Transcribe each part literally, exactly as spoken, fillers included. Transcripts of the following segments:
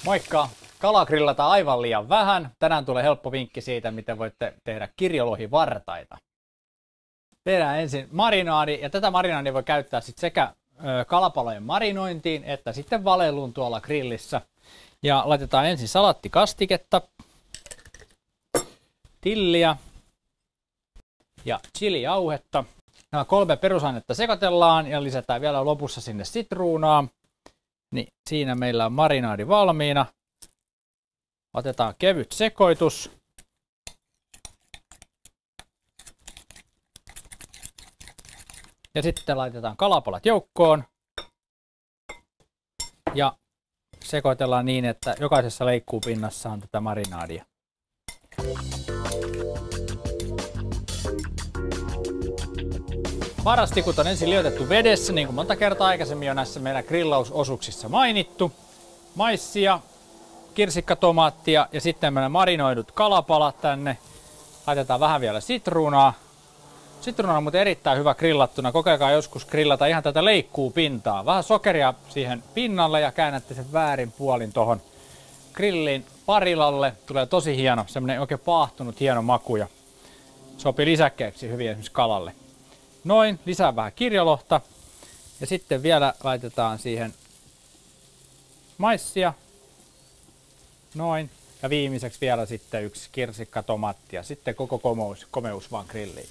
Moikka! Kalaa grillataan aivan liian vähän. Tänään tulee helppo vinkki siitä, miten voitte tehdä kirjolohivartaita. Tehdään ensin marinaadi, ja tätä marinaadia voi käyttää sit sekä kalapalojen marinointiin että sitten valelluun tuolla grillissä. Ja laitetaan ensin salattikastiketta, tilliä ja chilijauhetta. Nämä kolme perusainetta sekoitellaan ja lisätään vielä lopussa sinne sitruunaa. Niin siinä meillä on marinaadi valmiina. Otetaan kevyt sekoitus. Ja sitten laitetaan kalapalat joukkoon. Ja sekoitellaan niin, että jokaisessa leikkuupinnassa on tätä marinaadia. Parastikut on ensin liotettu vedessä, niin kuin monta kertaa aikaisemmin on näissä meidän grillausosuuksissa mainittu. Maissia, kirsikkatomaattia ja sitten meidän marinoidut kalapalat tänne. Laitetaan vähän vielä sitruunaa. Sitruuna on muuten erittäin hyvä grillattuna. Kokeilkaa joskus grillata ihan tätä leikkuupintaa. Vähän sokeria siihen pinnalle ja käännätte sen väärin puolin tohon grillin parilalle. Tulee tosi hieno, semmonen oikein paahtunut hieno maku ja sopii lisäkkeeksi hyvin esimerkiksi kalalle. Noin, lisää vähän kirjolohta ja sitten vielä laitetaan siihen maissia. Noin. Ja viimeiseksi vielä sitten yksi kirsikkatomaatti ja sitten koko komeus, komeus vaan grilliin.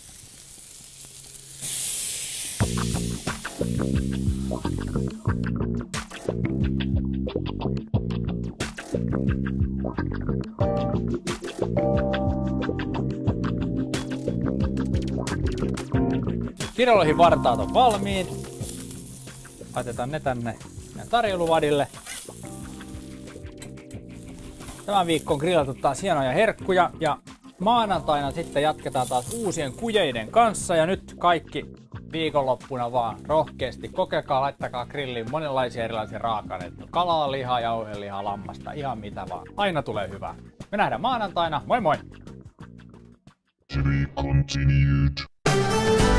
Kirjolohivartaat on valmiit. Laitetaan ne tänne tarjoiluvadille. Tämän viikon grillattu taas hienoja herkkuja ja maanantaina sitten jatketaan taas uusien kujeiden kanssa ja nyt kaikki viikonloppuna vaan rohkeasti kokeilkaa, laittakaa grilliin monenlaisia erilaisia raaka-aineita. Kalaa, lihaa, jauhelihaa, lammasta, ihan mitä vaan. Aina tulee hyvää. Me nähdään maanantaina. Moi moi! To be continued.